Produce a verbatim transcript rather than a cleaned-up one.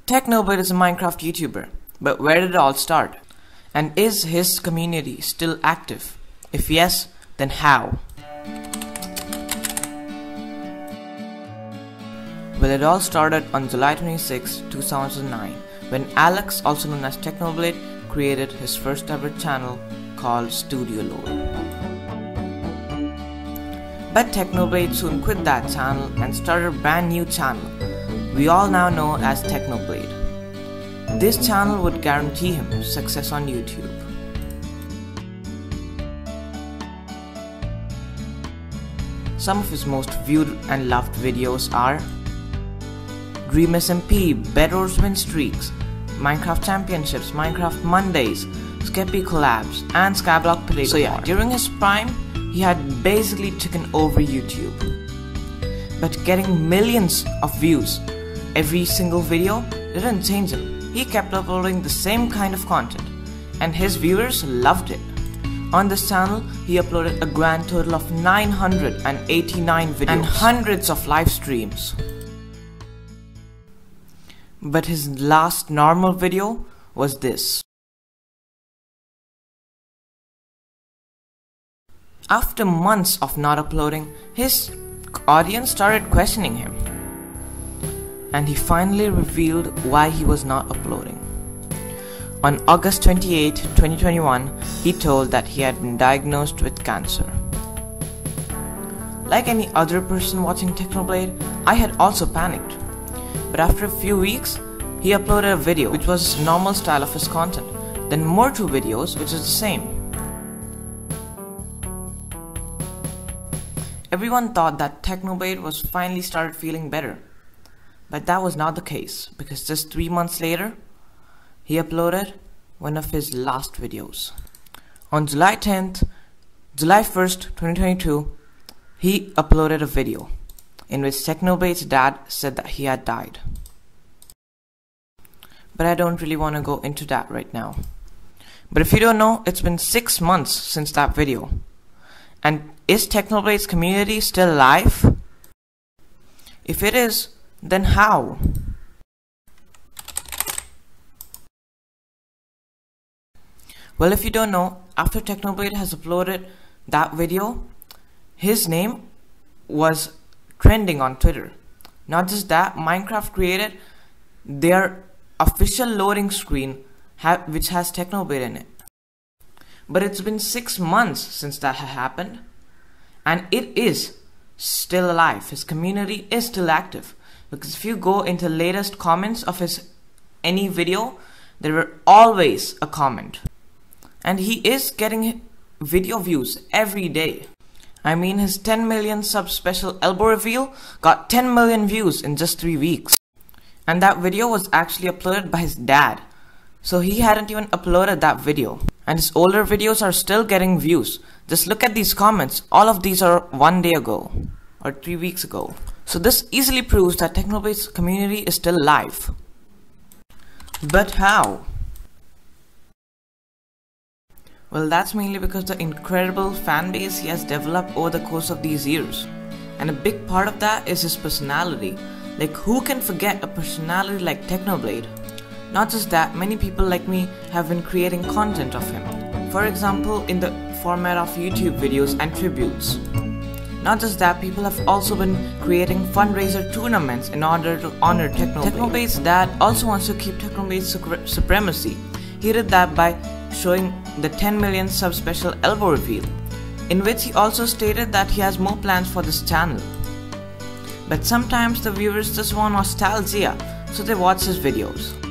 Technoblade is a Minecraft YouTuber, but where did it all start? And is his community still active? If yes, then how? Well, it all started on July twenty-sixth, two thousand nine, when Alex, also known as Technoblade, created his first ever channel called Studio Lore. But Technoblade soon quit that channel and started a brand new channel we all now know as Technoblade. This channel would guarantee him success on YouTube. Some of his most viewed and loved videos are Dream S M P, Bedwars Win Streaks, Minecraft Championships, Minecraft Mondays, Skeppy Collabs, and Skyblock Play. So yeah, during his prime, he had basically taken over YouTube. But getting millions of views every single video didn't change him. He kept uploading the same kind of content, and his viewers loved it. On this channel, he uploaded a grand total of nine hundred eighty-nine videos and hundreds of live streams. But his last normal video was this. After months of not uploading, his audience started questioning him, and he finally revealed why he was not uploading. On August twenty-eighth, twenty twenty-one, he told that he had been diagnosed with cancer. Like any other person watching Technoblade, I had also panicked. But after a few weeks, he uploaded a video which was his normal style of his content, then more two videos which is the same. Everyone thought that Technoblade was finally started feeling better, but that was not the case, because just three months later, he uploaded one of his last videos. On July tenth, July first, twenty twenty-two, he uploaded a video in which Technoblade's dad said that he had died. But I don't really want to go into that right now. But if you don't know, it's been six months since that video. And is Technoblade's community still alive? If it is, then how? Well, if you don't know, after Technoblade has uploaded that video, his name was trending on Twitter. Not just that, Minecraft created their official loading screen ha which has Technoblade in it. But it's been six months since that had happened, and it is still alive. His community is still active, because if you go into latest comments of his any video, there were always a comment. And he is getting video views every day. I mean, his ten million sub special elbow reveal got ten million views in just three weeks. And that video was actually uploaded by his dad. So he hadn't even uploaded that video. And his older videos are still getting views. Just look at these comments. All of these are one day ago or three weeks ago. So this easily proves that Technoblade's community is still alive. But how? Well, that's mainly because the incredible fan base he has developed over the course of these years. And a big part of that is his personality. Like, who can forget a personality like Technoblade? Not just that, many people like me have been creating content of him. For example, in the format of YouTube videos and tributes. Not just that, people have also been creating fundraiser tournaments in order to honor Technoblade. Technoblade's dad also wants to keep Technoblade's supremacy. He did that by showing the ten million sub special elbow reveal, in which he also stated that he has more plans for this channel. But sometimes the viewers just want nostalgia, so they watch his videos.